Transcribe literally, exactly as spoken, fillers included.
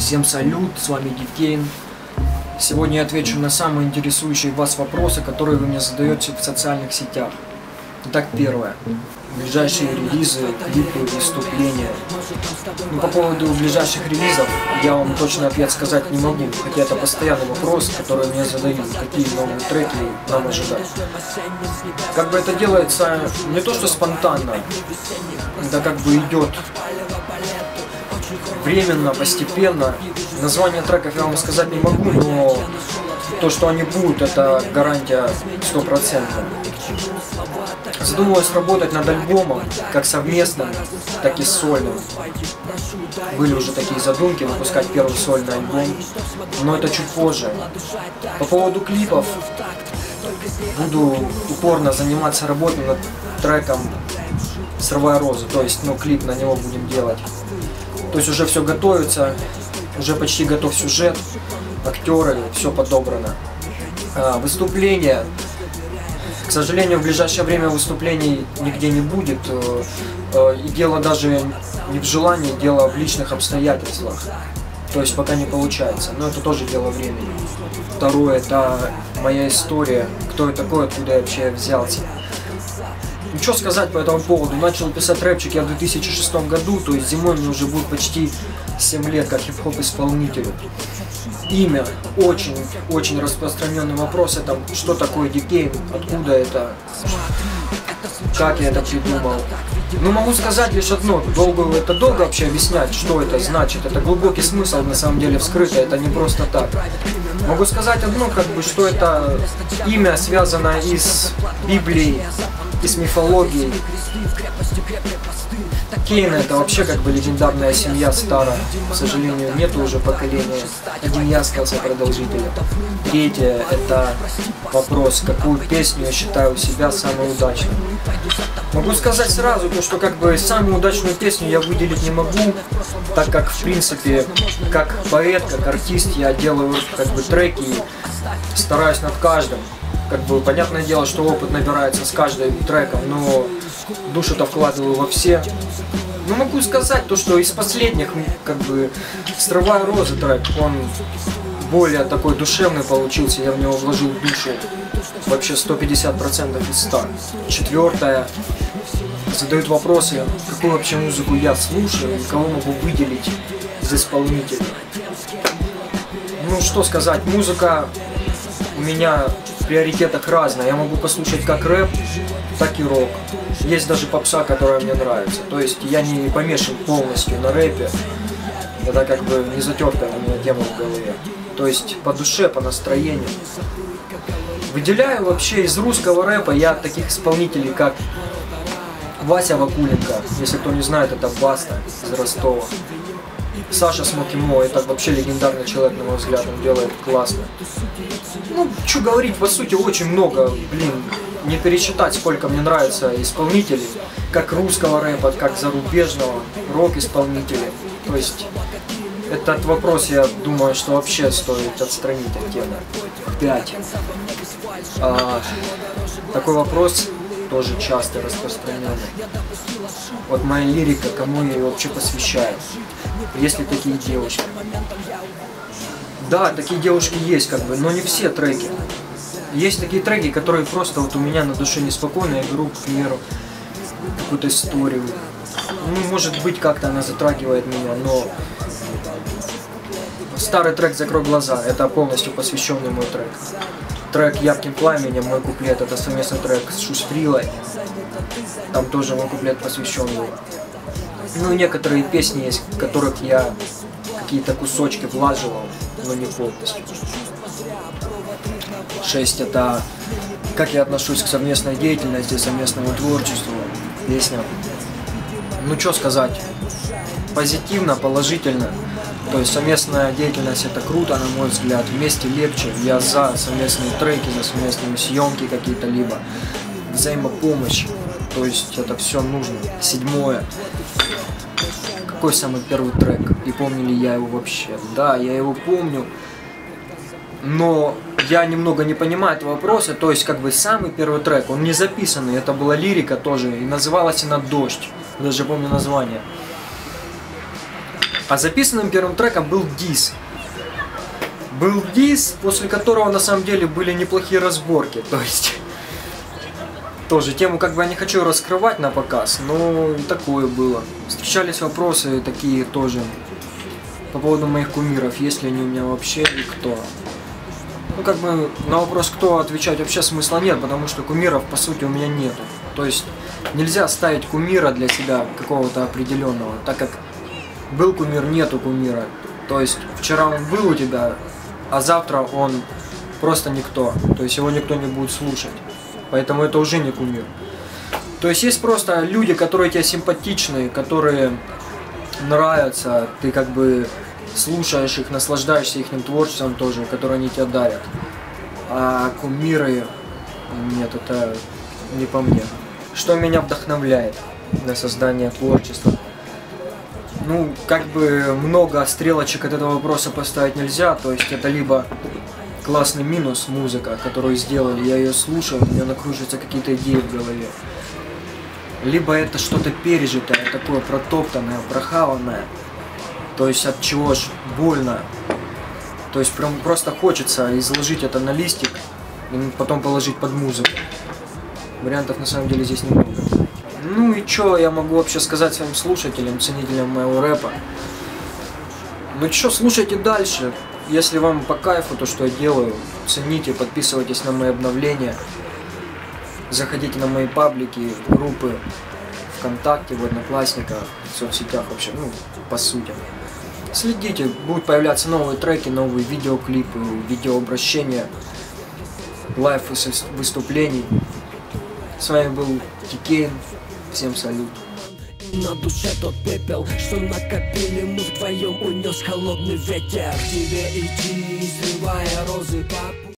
Всем салют, с вами Дикейн. Сегодня я отвечу на самые интересующие вас вопросы, которые вы мне задаете в социальных сетях. Итак, первое. Ближайшие релизы, клипы, выступления. Ну, по поводу ближайших релизов я вам точный ответ сказать не могу, хотя это постоянный вопрос, который мне задают, какие новые треки нам ожидать. Как бы это делается не то что спонтанно, это как бы идет временно, постепенно. Название треков я вам сказать не могу, но то, что они будут, это гарантия стопроцентная. Задумывалась работать над альбомом, как совместным, так и сольным. Были уже такие задумки, выпускать первый сольный альбом, но это чуть позже. По поводу клипов, буду упорно заниматься работой над треком «Срывая розы», то есть, ну, клип на него будем делать. То есть уже все готовится, уже почти готов сюжет, актеры, все подобрано. А, выступления. К сожалению, в ближайшее время выступлений нигде не будет. И дело даже не в желании, дело в личных обстоятельствах. То есть пока не получается. Но это тоже дело времени. Второе, это моя история. Кто я такой, откуда я вообще взялся. Ну, что сказать по этому поводу? Начал писать рэпчик я в две тысячи шестом году, то есть зимой мне уже будет почти семь лет как хип-хоп исполнителю. Имя. Очень-очень распространенный вопрос. Это что такое Дикейн, откуда это, как я это придумал. Ну, могу сказать лишь одно. Долго, это долго вообще объяснять, что это значит. Это глубокий смысл на самом деле вскрыто, это не просто так. Могу сказать одно, как бы, что это имя связано и с Библией, и с мифологией. Кейн — это вообще как бы легендарная семья старая. К сожалению, нету уже поколения. Один я остался продолжителем. Третье — это вопрос, какую песню я считаю у себя самой удачной. Могу сказать сразу, то, что как бы самую удачную песню я выделить не могу, так как в принципе как поэт, как артист я делаю как бы треки и стараюсь над каждым. Как бы понятное дело, что опыт набирается с каждым треком, но душу-то вкладываю во все. Но могу сказать то, что из последних, как бы, «Срывая розы» трек, он более такой душевный получился, я в него вложил душу, вообще сто пятьдесят процентов из ста. Четвертое, задают вопросы, какую вообще музыку я слушаю, кого могу выделить из исполнителей. Ну что сказать, музыка у меня в приоритетах разная, я могу послушать как рэп, так и рок. Есть даже попса, которая мне нравится. То есть я не помешан полностью на рэпе. Это как бы не затертая у меня тема в голове. То есть по душе, по настроению. Выделяю вообще из русского рэпа я таких исполнителей, как Вася Вакуленко. Если кто не знает, это Баста из Ростова. Саша Смоки Мо, это вообще легендарный человек, на мой взгляд, он делает классно. Ну, что говорить, по сути, очень много, блин, не пересчитать, сколько мне нравится исполнителей, как русского рэпа, как зарубежного, рок-исполнителей. То есть, этот вопрос, я думаю, что вообще стоит отстранить от темы. Пять. А, такой вопрос тоже часто распространенный. Вот моя лирика, кому я ее вообще посвящаю? Есть ли такие девушки? Да, такие девушки есть, как бы, но не все треки. Есть такие треки, которые просто вот у меня на душе неспокойно, я беру, к примеру, какую-то историю. Ну, может быть, как-то она затрагивает меня, но старый трек «Закрой глаза» — это полностью посвященный мой трек. Трек «Ярким пламенем», мой куплет — это совместный трек с Шустрилой. Там тоже мой куплет посвящен был. Ну, некоторые песни есть, в которых я какие-то кусочки влаживал, но не полностью. Шесть. Это как я отношусь к совместной деятельности, совместному творчеству, песням. Ну, что сказать, позитивно, положительно. То есть совместная деятельность — это круто, на мой взгляд. Вместе легче. Я за совместные треки, за совместные съемки какие-то, либо взаимопомощь. То есть это все нужно. Седьмое. Какой самый первый трек? И помню ли я его вообще? Да, я его помню. Но я немного не понимаю этого вопроса. То есть как бы самый первый трек, он не записанный. Это была лирика тоже. И называлась она «Дождь». Даже помню название. А записанным первым треком был дис. Был дис, после которого на самом деле были неплохие разборки. То есть, тоже тему как бы я не хочу раскрывать на показ, но и такое было. Встречались вопросы такие тоже по поводу моих кумиров, есть ли они у меня вообще и кто. Ну как бы на вопрос кто отвечать вообще смысла нет, потому что кумиров по сути у меня нету. То есть нельзя ставить кумира для себя какого-то определенного, так как был кумир, нету кумира. То есть вчера он был у тебя, а завтра он просто никто. То есть его никто не будет слушать. Поэтому это уже не кумир. То есть есть просто люди, которые тебе симпатичны, которые нравятся, ты как бы слушаешь их, наслаждаешься их творчеством тоже, которые они тебя дарят. А кумиры, нет, это не по мне. Что меня вдохновляет на создание творчества? Ну, как бы много стрелочек от этого вопроса поставить нельзя, то есть это либо классный минус музыка, которую сделали, я ее слушаю, у меня накруживаются какие-то идеи в голове. Либо это что-то пережитое, такое протоптанное, прохаванное, то есть от чего ж больно. То есть прям просто хочется изложить это на листик и потом положить под музыку. Вариантов на самом деле здесь немного. Ну и что я могу вообще сказать своим слушателям, ценителям моего рэпа? Ну что, слушайте дальше. Если вам по кайфу то, что я делаю, цените, подписывайтесь на мои обновления. Заходите на мои паблики, группы ВКонтакте, в Одноклассниках, в соцсетях вообще, ну, по сути. Следите, будут появляться новые треки, новые видеоклипы, видеообращения, лайв выступлений. С вами был Тикейн. Всем салют. На душе тот пепел, что накопили мы вдвоем, унес холодный ветер. К тебе идти, срывая